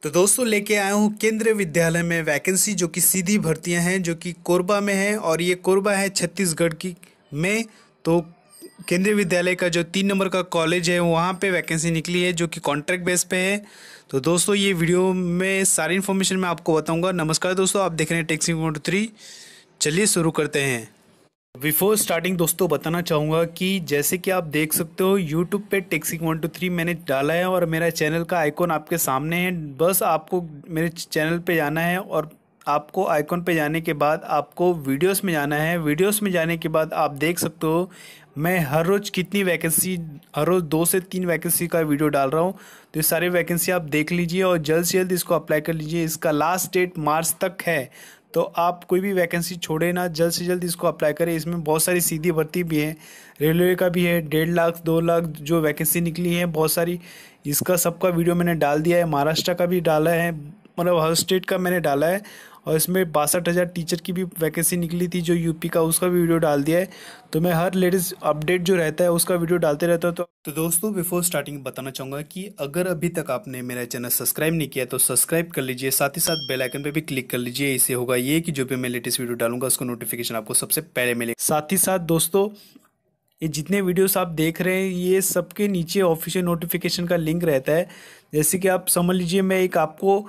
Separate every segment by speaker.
Speaker 1: तो दोस्तों लेके आया हूँ केंद्रीय विद्यालय में वैकेंसी जो कि सीधी भर्तियां हैं जो कि कोरबा में है और ये कोरबा है छत्तीसगढ़ की में। तो केंद्रीय विद्यालय का जो 3 नंबर का कॉलेज है वहाँ पे वैकेंसी निकली है जो कि कॉन्ट्रैक्ट बेस पे है। तो दोस्तों ये वीडियो में सारी इन्फॉर्मेशन मैं आपको बताऊँगा। नमस्कार दोस्तों, आप देख रहे हैं टेक्सिंग 1 2 3। चलिए शुरू करते हैं। बिफोर स्टार्टिंग दोस्तों बताना चाहूँगा कि जैसे कि आप देख सकते हो यूट्यूब पे टेक्सिंग 1 2 3 मैंने डाला है और मेरा चैनल का आइकॉन आपके सामने है। बस आपको मेरे चैनल पे जाना है और आपको आइकॉन पे जाने के बाद आपको वीडियोस में जाना है। वीडियोस में जाने के बाद आप देख सकते हो मैं हर रोज़ कितनी वैकेंसी, हर रोज़ 2 से 3 वैकेंसी का वीडियो डाल रहा हूँ। तो ये सारी वैकेंसी आप देख लीजिए और जल्द से जल्द इसको अप्लाई कर लीजिए। इसका लास्ट डेट मार्च तक है, तो आप कोई भी वैकेंसी छोड़े ना, जल्द से जल्द इसको अप्लाई करें। इसमें बहुत सारी सीधी भर्ती भी है, रेलवे का भी है, 1.5 लाख 2 लाख जो वैकेंसी निकली है बहुत सारी। इसका सबका वीडियो मैंने डाल दिया है, महाराष्ट्र का भी डाला है, मतलब हर स्टेट का मैंने डाला है। और इसमें 62,000 टीचर की भी वैकेंसी निकली थी जो यूपी का, उसका भी वीडियो डाल दिया है। तो मैं हर लेटेस्ट अपडेट जो रहता है उसका वीडियो डालते रहता हूँ। तो दोस्तों बिफोर स्टार्टिंग बताना चाहूँगा कि अगर अभी तक आपने मेरा चैनल सब्सक्राइब नहीं किया तो सब्सक्राइब कर लीजिए, साथ ही साथ बेल आइकन पे भी क्लिक कर लीजिए। इससे होगा ये कि जो भी मैं लेटेस्ट वीडियो डालूंगा उसका नोटिफिकेशन आपको सबसे पहले मिले। साथ ही साथ दोस्तों ये जितने वीडियोस आप देख रहे हैं ये सबके नीचे ऑफिशियल नोटिफिकेशन का लिंक रहता है। जैसे कि आप समझ लीजिए मैं आपको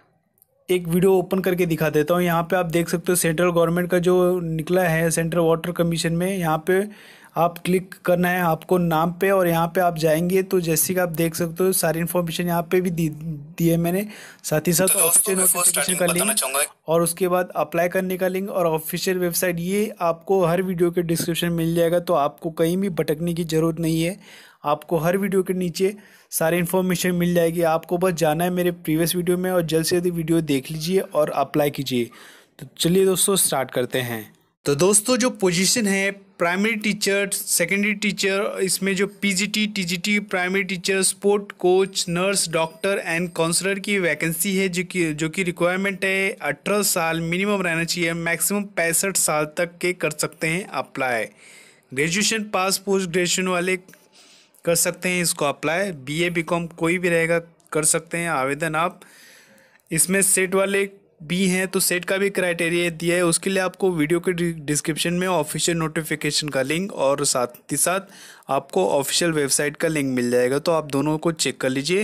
Speaker 1: एक वीडियो ओपन करके दिखा देता हूँ। यहाँ पे आप देख सकते हो सेंट्रल गवर्नमेंट का जो निकला है सेंट्रल वाटर कमीशन में, यहाँ पे आप क्लिक करना है आपको नाम पे और यहाँ पे आप जाएंगे तो जैसे कि आप देख सकते हो सारी इन्फॉर्मेशन यहाँ पे भी दी है मैंने। साथ ही साथ ऑफिशियल नोटिफिकेशन का लिंक और उसके बाद अप्लाई करने का लिंक और ऑफिशियल वेबसाइट, ये आपको हर वीडियो के डिस्क्रिप्शन मिल जाएगा। तो आपको कहीं भी भटकने की ज़रूरत नहीं है, आपको हर वीडियो के नीचे सारी इन्फॉर्मेशन मिल जाएगी। आपको बस जाना है मेरे प्रीवियस वीडियो में और जल्द से जल्द वीडियो देख लीजिए और अप्लाई कीजिए। तो चलिए दोस्तों स्टार्ट करते हैं। तो दोस्तों जो पोजीशन है प्राइमरी टीचर, सेकेंडरी टीचर, इसमें जो PGT, TGT, primary teacher, sport coach, nurse, doctor and counsellor की वैकेंसी है जो कि रिक्वायरमेंट है 18 साल मिनिमम रहना चाहिए, मैक्सिमम 65 साल तक के कर सकते हैं अप्लाई। ग्रेजुएशन पास, पोस्ट ग्रेजुएशन वाले कर सकते हैं इसको अप्लाई। बीए बीकॉम कोई भी रहेगा कर सकते हैं आवेदन आप। इसमें सेट वाले भी हैं तो सेट का भी क्राइटेरिया दिया है, उसके लिए आपको वीडियो के डिस्क्रिप्शन में ऑफिशियल नोटिफिकेशन का लिंक और साथ ही साथ आपको ऑफिशियल वेबसाइट का लिंक मिल जाएगा। तो आप दोनों को चेक कर लीजिए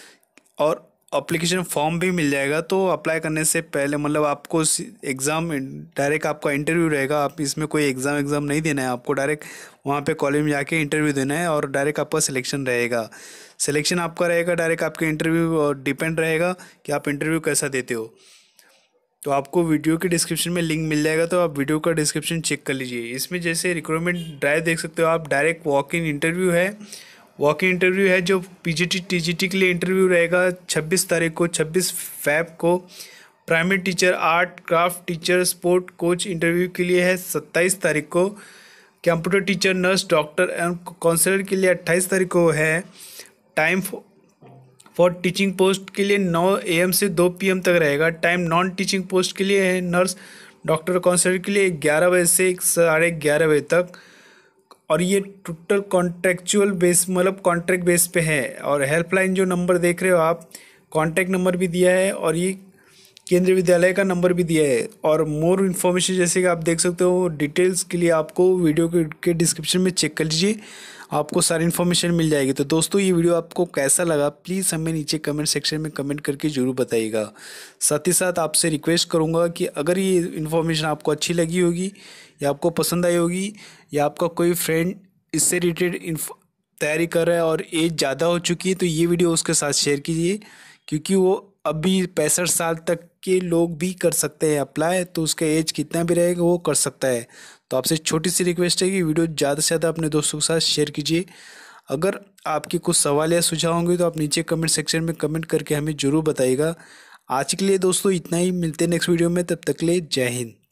Speaker 1: और एप्लीकेशन फॉर्म भी मिल जाएगा। तो अप्लाई करने से पहले मतलब आपको एग्ज़ाम डायरेक्ट आपका इंटरव्यू रहेगा। आप इसमें कोई एग्ज़ाम नहीं देना है, आपको डायरेक्ट वहाँ पे कॉलेज में जाके इंटरव्यू देना है और डायरेक्ट आपका सिलेक्शन रहेगा। सिलेक्शन आपका रहेगा डायरेक्ट आपके इंटरव्यू और डिपेंड रहेगा कि आप इंटरव्यू कैसा देते हो। तो आपको वीडियो के डिस्क्रिप्शन में लिंक मिल जाएगा, तो आप वीडियो का डिस्क्रिप्शन चेक कर लीजिए। इसमें जैसे रिक्रूटमेंट ड्राइव देख सकते हो आप, डायरेक्ट वॉक इन इंटरव्यू है। वॉक इन इंटरव्यू है जो पीजीटी टीजीटी के लिए इंटरव्यू रहेगा 26 तारीख को, 26 फैब को। Primary teacher, art craft teacher, sport coach interview के लिए है 27 तारीख को। Computer teacher, nurse, doctor and counsellor के लिए 28 तारीख को है। टाइम फॉर टीचिंग पोस्ट के लिए 9 AM से 2 PM तक रहेगा। टाइम नॉन टीचिंग पोस्ट के लिए है नर्स, डॉक्टर, काउंसलर के लिए 11 बजे से 11:30 बजे तक। और ये टोटल कॉन्ट्रेक्चुअल बेस मतलब कॉन्ट्रैक्ट बेस पे है। और हेल्पलाइन जो नंबर देख रहे हो आप, कॉन्टैक्ट नंबर भी दिया है और ये केंद्रीय विद्यालय का नंबर भी दिया है। और मोर इन्फॉर्मेशन जैसे कि आप देख सकते हो डिटेल्स के लिए आपको वीडियो के डिस्क्रिप्शन में चेक कर लीजिए, आपको सारी इन्फॉर्मेशन मिल जाएगी। तो दोस्तों ये वीडियो आपको कैसा लगा प्लीज़ हमें नीचे कमेंट सेक्शन में कमेंट करके ज़रूर बताइएगा। साथ ही साथ आपसे रिक्वेस्ट करूँगा कि अगर ये इन्फॉर्मेशन आपको अच्छी लगी होगी या आपको पसंद आई होगी या आपका कोई फ्रेंड इससे रिलेटेड तैयारी कर रहा है और एज ज़्यादा हो चुकी है तो ये वीडियो उसके साथ शेयर कीजिए, क्योंकि वो अभी 65 साल तक के लोग भी कर सकते हैं अप्लाई। तो उसका एज कितना भी रहेगा वो कर सकता है। तो आपसे छोटी सी रिक्वेस्ट है कि वीडियो ज़्यादा से ज़्यादा अपने दोस्तों के साथ शेयर कीजिए। अगर आपके कुछ सवाल या सुझाव होंगे तो आप नीचे कमेंट सेक्शन में कमेंट करके हमें ज़रूर बताइएगा। आज के लिए दोस्तों इतना ही, मिलते हैं नेक्स्ट वीडियो में, तब तक के लिए जय हिंद।